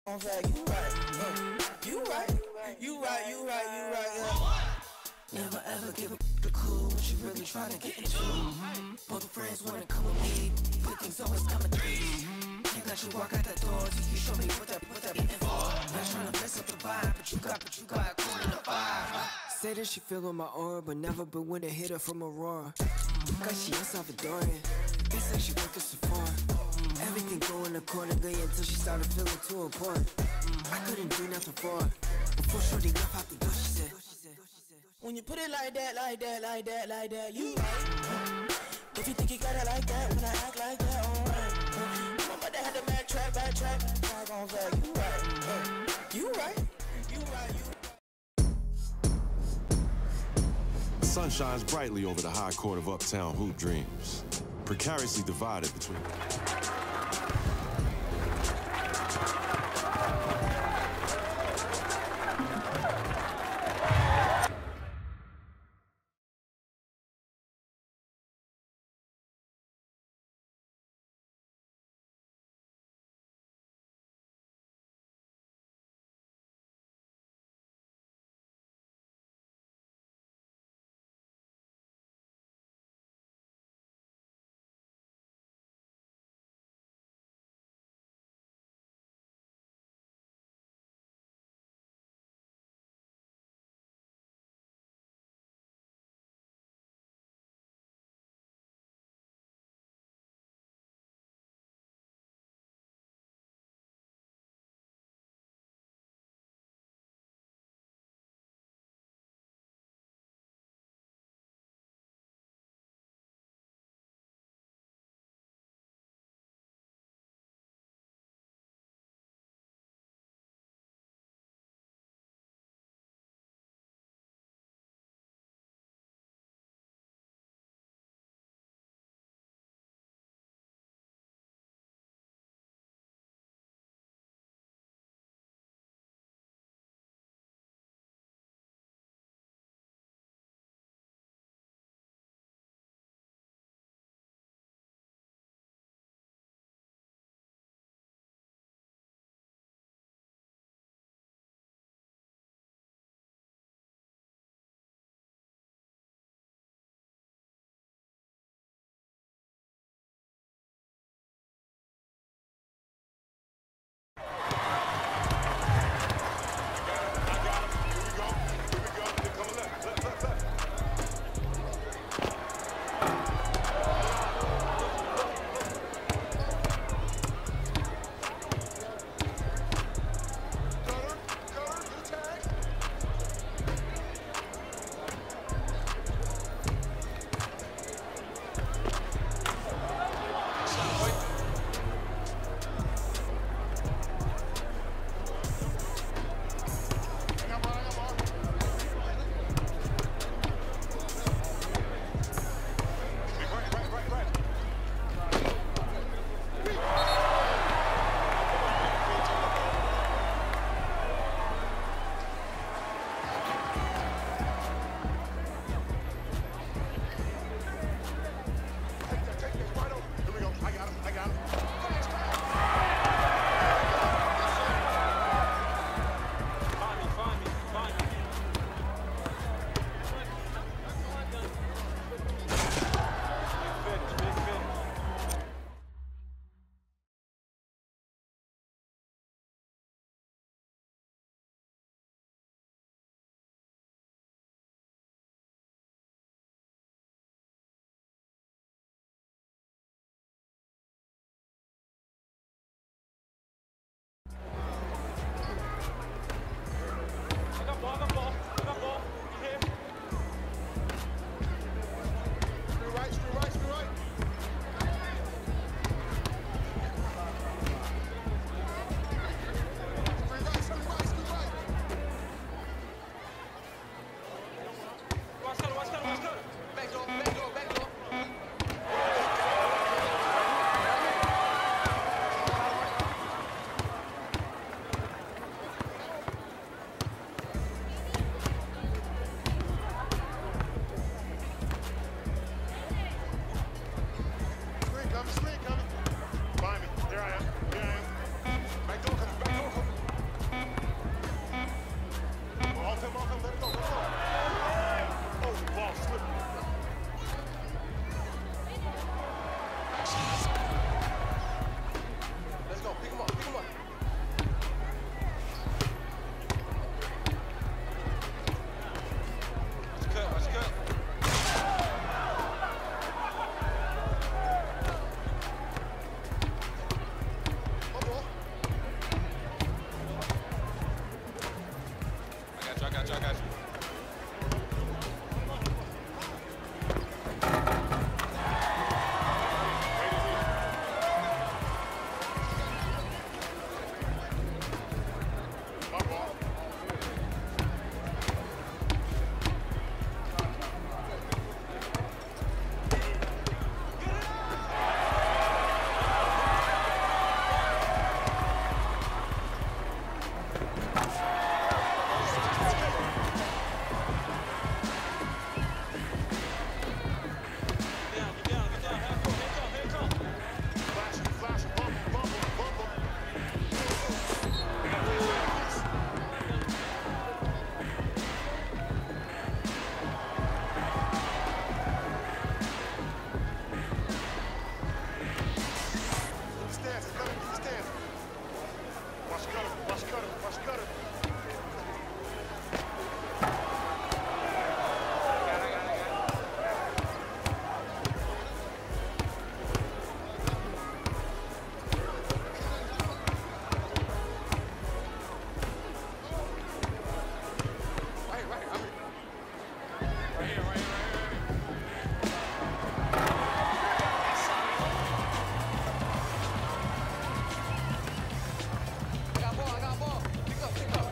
You right, you right, you right, you right, yeah. Never ever give a the clue what you really trying to get into. Both friends wanna come with me, good things always come in threes. Can't let you walk out that door till you show me what that in for. Not trying to mess up the vibe, but you got cool in the vibe. Say that she feel on my aura, but never been when it hit her from Aurora. Cause she is Salvadorian, they say she work at Sephora. Everything going accordingly until she started feeling too important. I couldn't do nothing for her. Before shorty left out the door, she said, when you put it like that, you right. If you think you got it like that, when I act like that, alright. My mother had to backtrack, back on back. You right, you right. The sun shines brightly over the high court of Uptown Hoop Dreams, precariously divided between Watch cutter, watch cutter. I got ball. Pick up.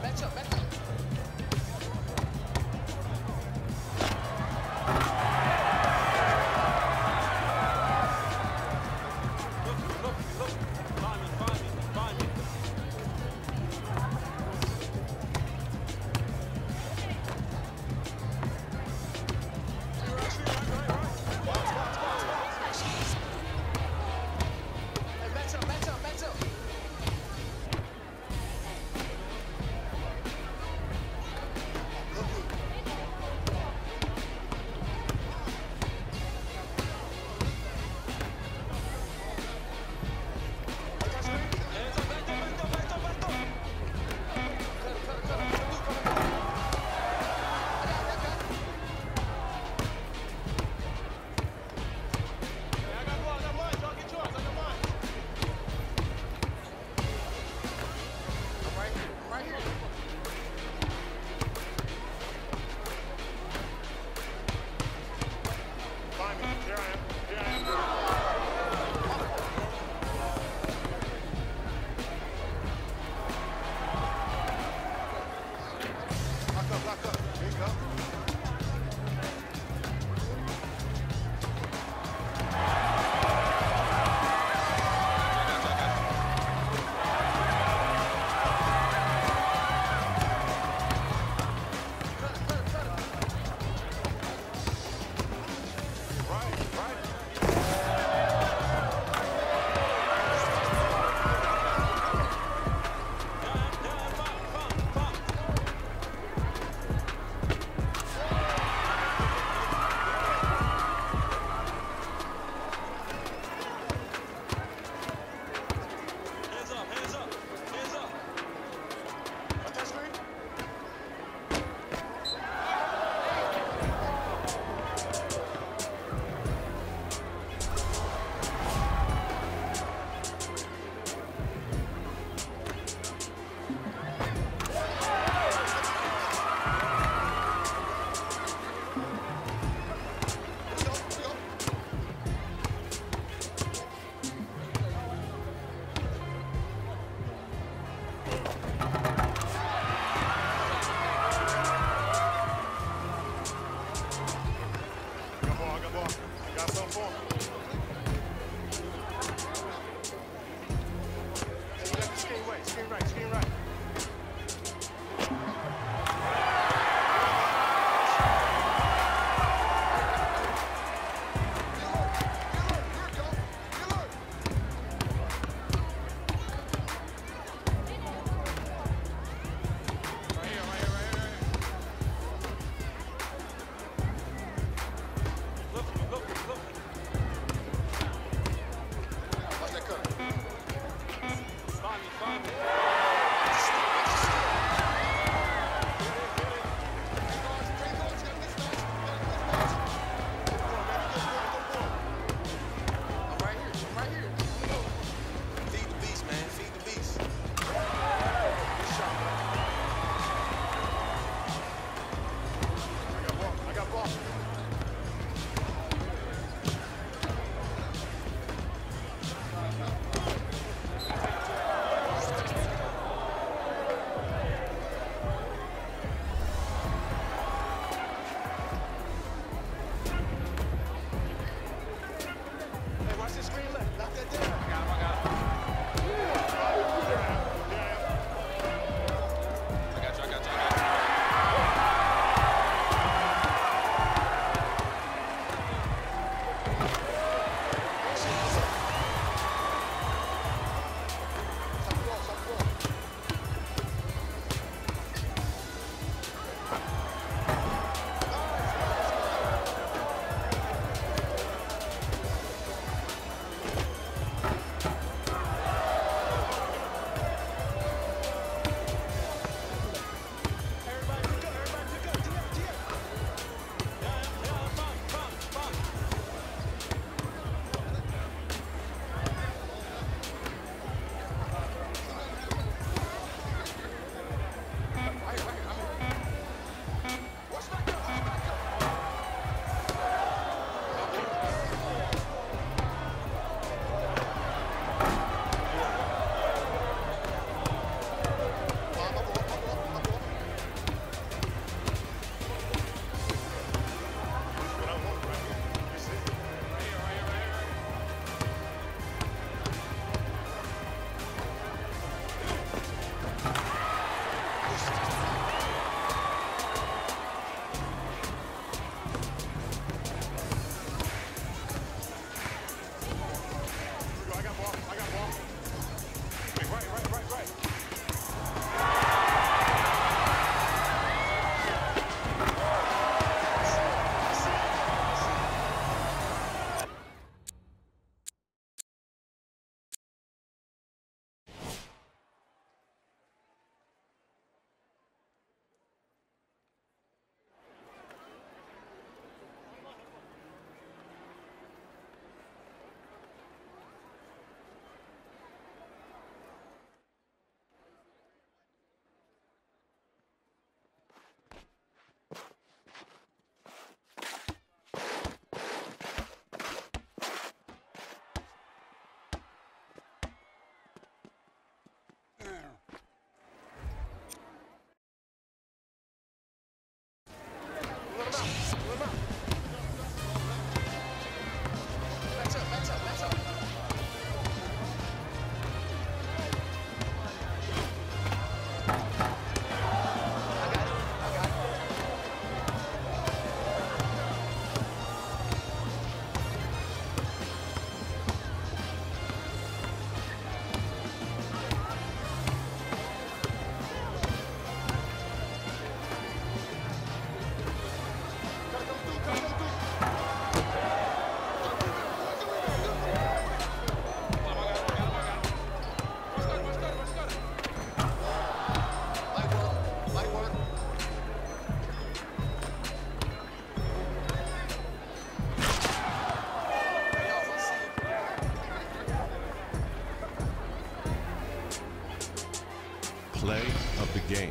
play of the game.